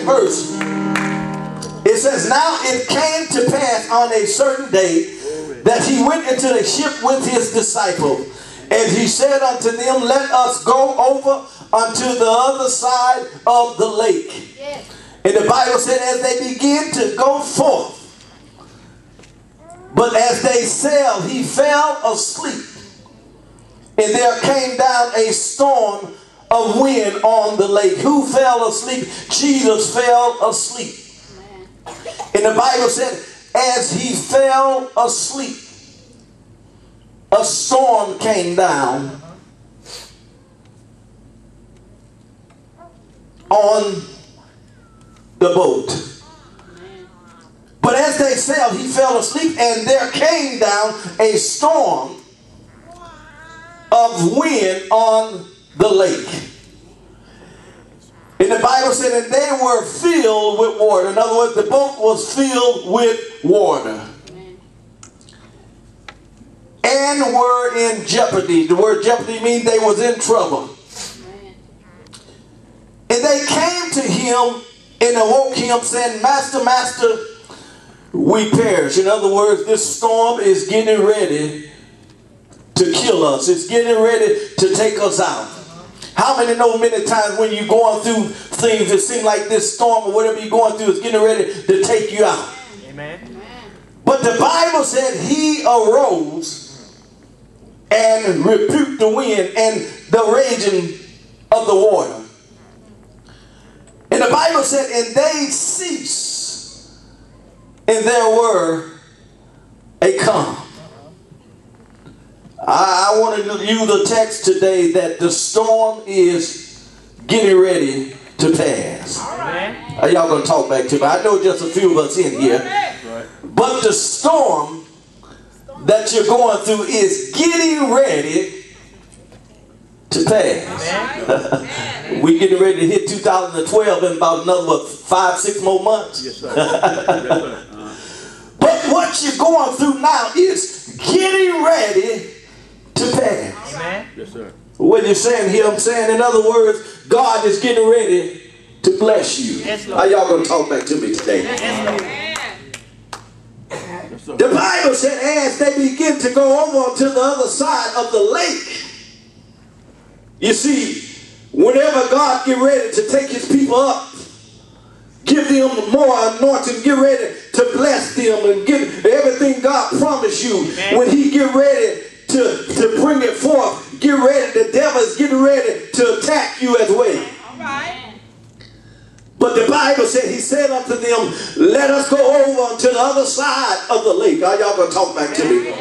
verse. It says, now it came to pass on a certain day that he went into the ship with his disciples. And he said unto them, let us go over unto the other side of the lake. Yes. And the Bible said, as they began to go forth, but as they sailed, he fell asleep. And there came down a storm of wind on the lake. Who fell asleep? Jesus fell asleep. And the Bible said, as he fell asleep, a storm came down on the boat. But as they sailed, he fell asleep, and there came down a storm of wind on the lake. And the Bible said, and they were filled with water. In other words, the boat was filled with water. And were in jeopardy. The word jeopardy means they was in trouble. And they came to him and awoke him, saying, Master, Master, we perish. In other words, this storm is getting ready to kill us. It's getting ready to take us out. How many know many times when you're going through things, it seems like this storm or whatever you're going through is getting ready to take you out? Amen. But the Bible said he arose and rebuked the wind and the raging of the water. And the Bible said, and they ceased, and there were a calm. I want to use the text today that the storm is getting ready to pass. Y'all going to talk back to me. I know just a few of us in here. But the storm that you're going through is getting ready to pass. We're getting ready to hit 2012 in about another 5-6 more months. Yes, sir. But what you're going through now is getting ready to pass. Amen. Yes, sir. What you're saying here, I'm saying, in other words, God is getting ready to bless you. Yes, how y'all going to talk back to me today? Yes, the Bible said as they begin to go over to the other side of the lake, you see, whenever God get ready to take his people up, give them more anointing, get ready to bless them and give everything God promised you. Amen. When he get ready to bring it forth, get ready, the devil is getting ready to attack you as well. All right. But the Bible said, he said unto them, let us go over to the other side of the lake. Are y'all going to talk back to me?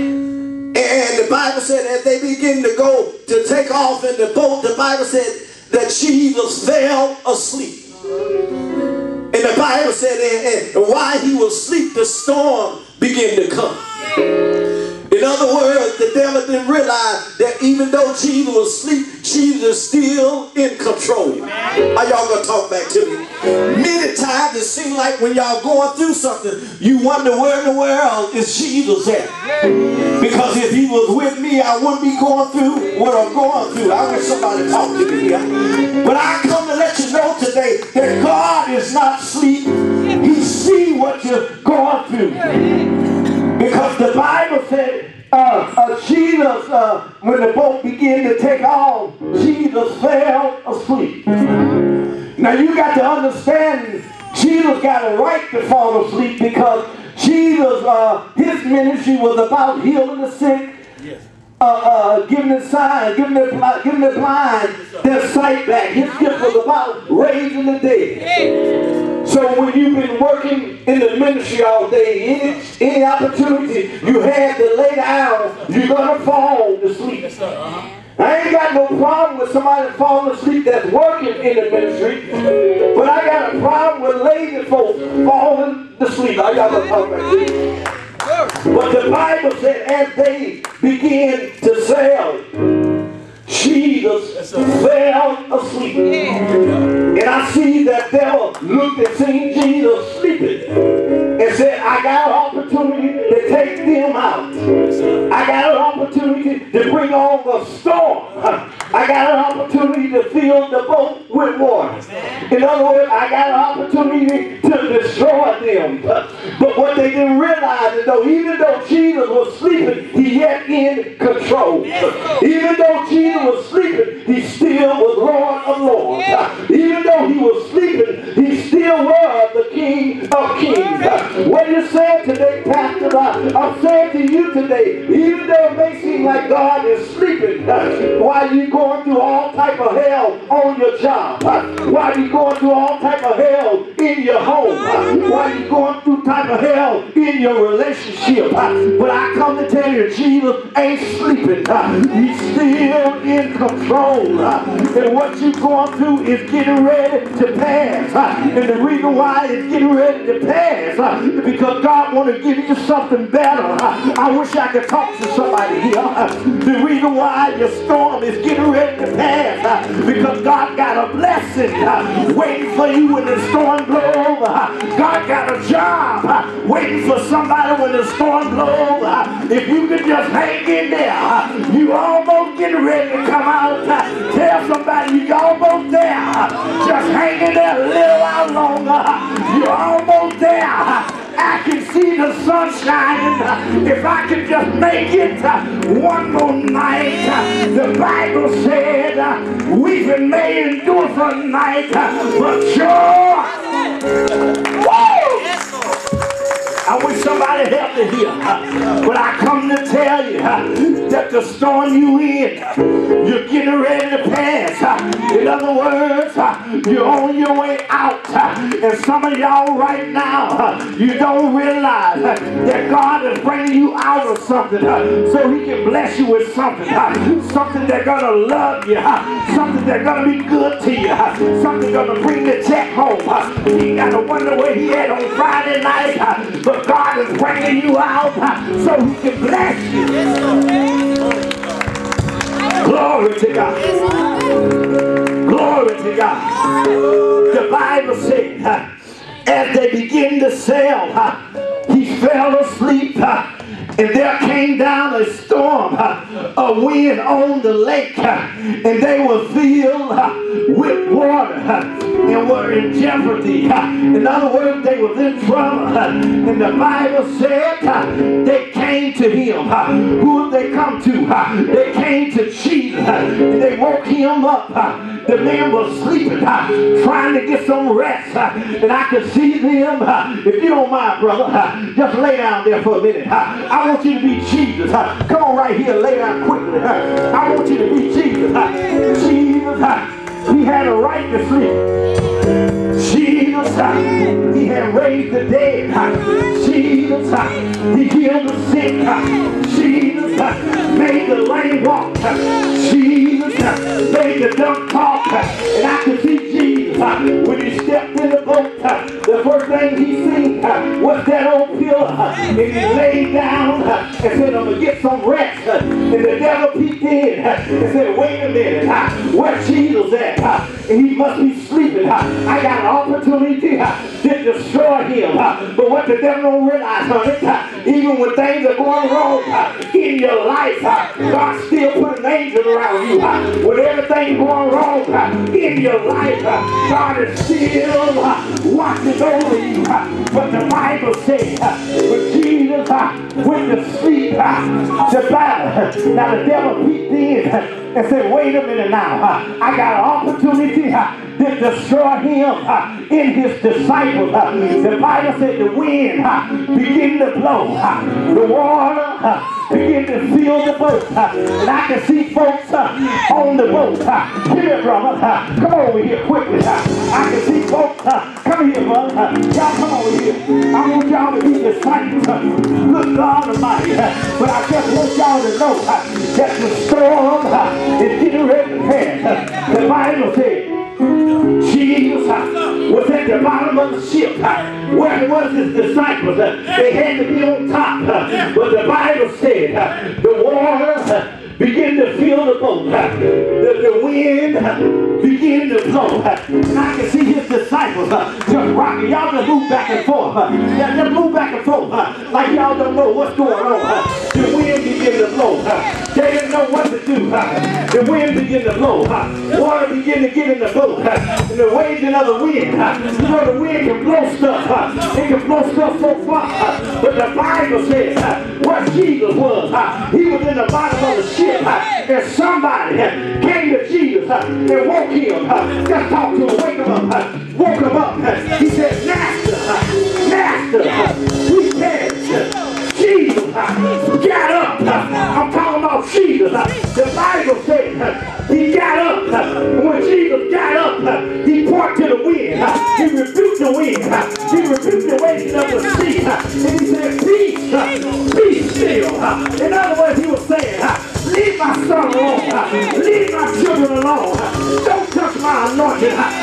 And the Bible said, as they begin to go to take off in the boat, the Bible said that Jesus fell asleep. And the Bible said, and while he was asleep, the storm began to come. In other words, the devil didn't realize that even though Jesus was asleep, Jesus is still in control. Are y'all going to talk back to me? Many times it seems like when y'all going through something, you wonder where in the world is Jesus at? Because if he was with me, I wouldn't be going through what I'm going through. I wish somebody talk to me. But I come to let you know today that God is not asleep. He sees what you're going through. Because the Bible said, Jesus, when the boat began to take off, Jesus fell asleep. Now you got to understand, Jesus got a right to fall asleep because Jesus, his ministry was about healing the sick, giving the sign, giving the blind their sight back. His gift was about raising the dead. So when you've been working in the ministry all day, any opportunity you had to lay down, you're going to fall to sleep. I ain't got no problem with somebody falling asleep that's working in the ministry, but I got a problem with lazy folks falling to sleep. I got to talk about this. But the Bible said as they began to sail, Jesus fell asleep. And I see that there devil looked and seen Jesus sleeping and said, I got an opportunity to take them out. I got an opportunity to bring on a storm. I got an opportunity to fill the boat with water. In other words, I got an opportunity to destroy them. But what they didn't realize is though, even though Jesus was sleeping, he yet in control. Even though Jesus was sleeping, he still was Lord of Lords. Even though he was sleeping, he still was the King of Kings. What are you saying today, Pastor? I'm saying to you today, even though it may seem like God is sleeping, while you're going through all type of hell on your job, while you're going through all type of hell in your home, while you're going through type of hell in your relationship, but I come to tell you, Jesus ain't sleeping. He's still in control. And what you're going through is getting ready to pass. And the reason why it's getting ready to pass is because God wants to give you something better. I wish I could talk to somebody here. The reason why your storm is getting ready to pass because God got a blessing waiting for you when the storm blows over. God got a job waiting for somebody when the storm blows over. If you could just hang in there, you almost getting ready to come out. Tell somebody you almost there. Just hang in there a little while longer. You're almost there. I can see the sun shining. If I could just make it one more night. The Bible said we've may endure for a night, but joy. Woo! I wish somebody helped me here. But I come to tell you that the storm you in, you're getting ready to pass. In other words, you're on your way out. And some of y'all right now, you don't realize that God is bringing you out of something so he can bless you with something. Something that's going to love you. Something that's going to be good to you. Something going to bring the check home. You got to wonder where he at on Friday night. But God is bringing you out so he can bless you. Glory to God. Glory to God. The Bible said, as they begin to sail, he fell asleep. And there came down a storm, a wind on the lake, and they were filled with water and were in jeopardy. In other words, they were in trouble. And the Bible said they came to him. Who did they come to? They came to Jesus, and they woke him up. The man was sleeping, trying to get some rest. And I could see them. If you don't mind, brother, just lay down there for a minute. I want you to be Jesus. Come on right here, lay down quickly. I want you to be Jesus. Jesus, he had a right to sleep. Jesus, he had raised the dead. Jesus, he healed the sick. Jesus, made the lame walk. Jesus, made the dumb talk. And I could see Jesus when he stepped in the boat. The first thing he seen was that old pillar. And he laid down and said, I'm going to get some rest. And the devil peeked in and said, wait a minute, where's Jesus at? And he must be sleeping. I got an opportunity to destroy him. But what the devil don't realize, honey, even when things are going wrong in your life, God still put an angel around you. When everything's going wrong in your life, God is still watching over you. But the Bible says, when Jesus went to sleep, the battle, now the devil peeked in and said, wait a minute now, I got an opportunity to destroy him in his disciples. The Bible said the wind began to blow, the water began to fill the boat, and I can see folks on the boat. Come here, brother. Come over here quickly. I can see folks. Come here, brother. Y'all come over here. I want y'all to be disciples. Look, God Almighty. But I just want y'all to know that the storm is getting ready to pass. The Bible said Jesus was at the bottom of the ship. Where was his disciples? They had to be on top. But the Bible said the water begin to fill the boat. The wind began to blow. And I can see his disciples just rocking. Y'all just move back and forth. Just move back and forth like y'all don't know what's going on. The wind began to blow. They didn't know what to do. The wind began to blow. Water began to get in the boat. And the raging of the wind. You know the wind can blow stuff. It can blow stuff so far. But the Bible says what Jesus was. He was in the bottom of the ship. And somebody came to Jesus and woke him. Just talk to him. Wake him up. Woke him up. He said, Master, we perished. Jesus got up. I'm talking about Jesus. The Bible says he got up. And when Jesus got up, he pointed to the wind. He rebuked the wind. He rebuked the waves of the sea. And he said, peace, be still. In other words, he was saying, leave my son alone. Leave my children alone. Don't touch my anointing.